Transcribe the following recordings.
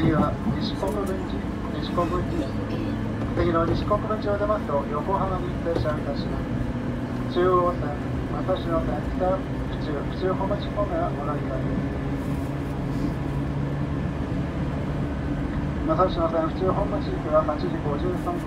次は西国分寺次の西国分寺を出ますと横浜に停車いたします。中央線、武蔵野線、府中本町方面はお乗り換えです。武蔵野線府中本町行きは8時53分です。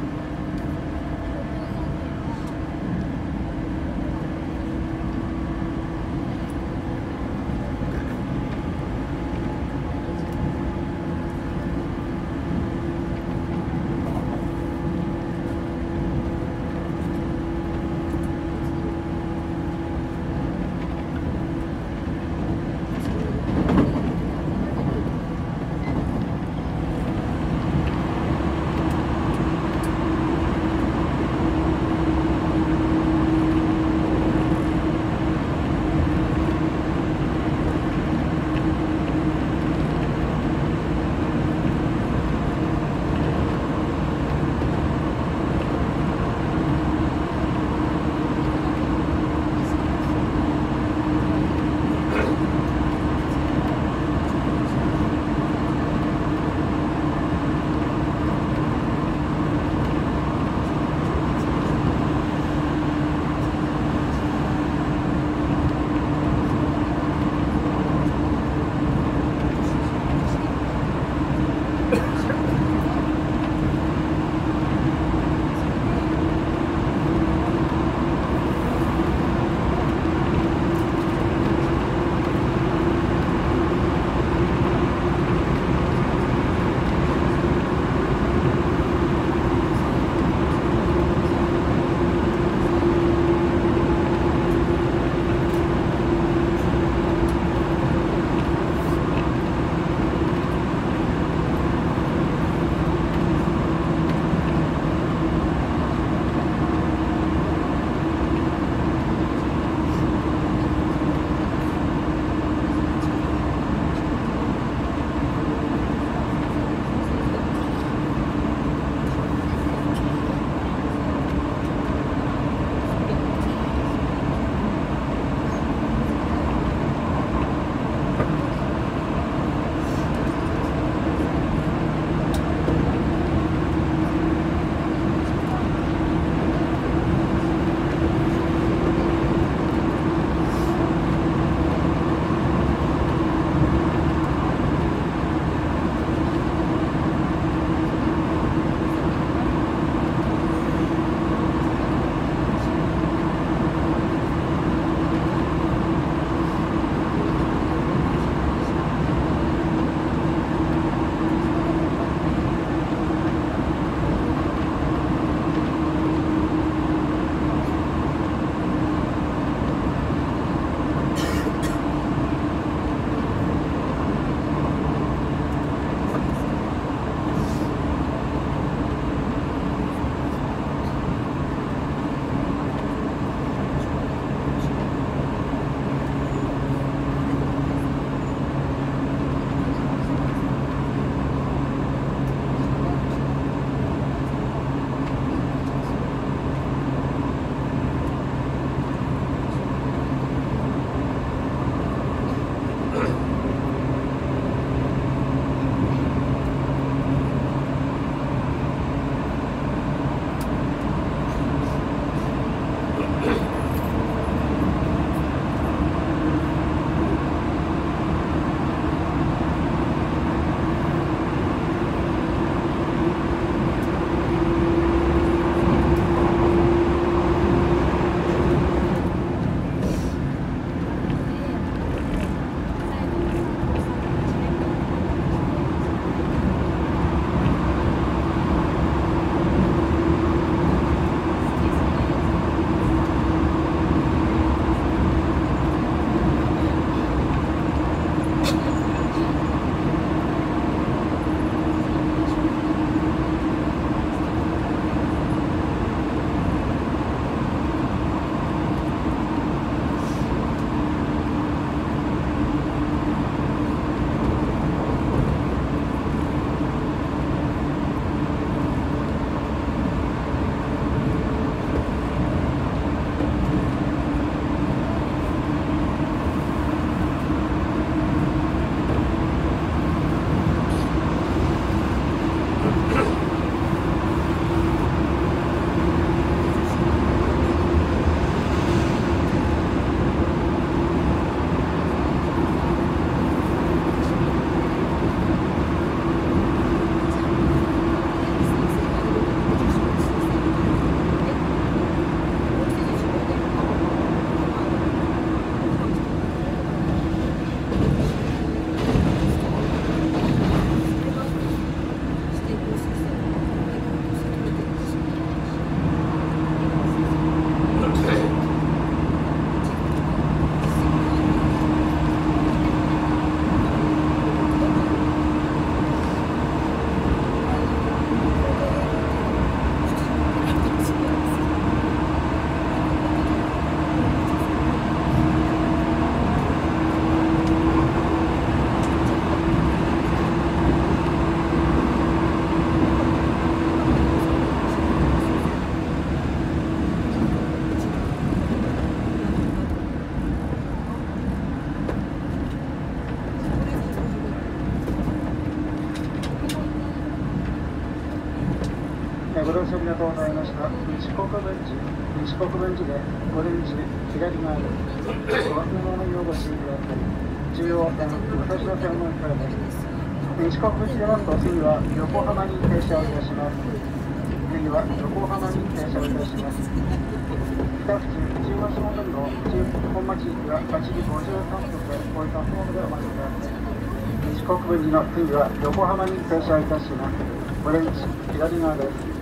車ありがとうございました。西国分寺でオレンジ左側です。ご案内のようご注意ください。中央線、武蔵野線の駅からです。西国分寺出ますと次は横浜に停車をいたします。次は横浜に停車をいたします。北府中央下線の本町行きは8時53分で大分ホームでお待ちください。西国分寺の次は横浜に停車いたします。オレンジ左側です。